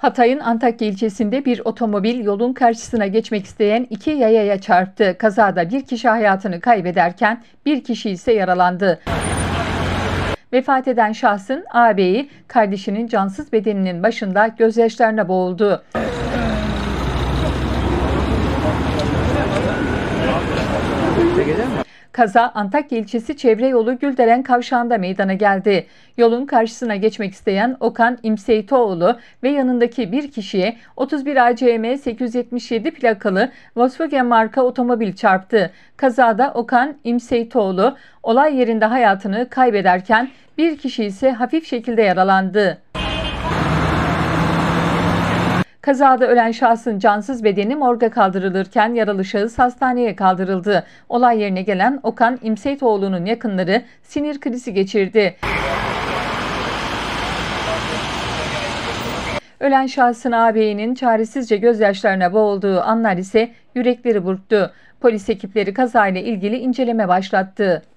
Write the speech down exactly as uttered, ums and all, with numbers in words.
Hatay'ın Antakya ilçesinde bir otomobil yolun karşısına geçmek isteyen iki yayaya çarptı. Kazada bir kişi hayatını kaybederken bir kişi ise yaralandı. Vefat eden şahsın ağabeyi kardeşinin cansız bedeninin başında gözyaşlarına boğuldu. Kaza Antakya ilçesi Çevre Yolu Gülderen kavşağında meydana geldi. Yolun karşısına geçmek isteyen Okan İmseytoğlu ve yanındaki bir kişiye otuz bir A C M sekiz yüz yetmiş yedi plakalı Volkswagen marka otomobil çarptı. Kazada Okan İmseytoğlu olay yerinde hayatını kaybederken bir kişi ise hafif şekilde yaralandı. Kazada ölen şahsın cansız bedeni morga kaldırılırken yaralı şahıs hastaneye kaldırıldı. Olay yerine gelen Okan İmseytoğlu'nun yakınları sinir krizi geçirdi. Ölen şahsın ağabeyinin çaresizce gözyaşlarına boğulduğu anlar ise yürekleri burktu. Polis ekipleri kazayla ilgili inceleme başlattı.